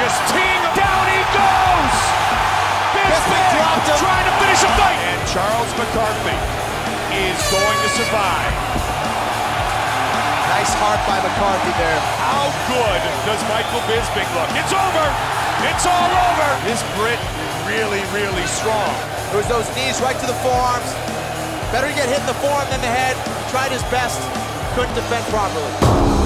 just teeing him. Down he goes! Bisping dropped him. Trying to finish a fight. And Charles McCarthy is going to survive. Nice heart by McCarthy there. How good does Michael Bisping look? It's over! It's all over! His grit really, really strong. It was those knees right to the forearms. Better get hit in the forearm than the head. Tried his best, couldn't defend properly.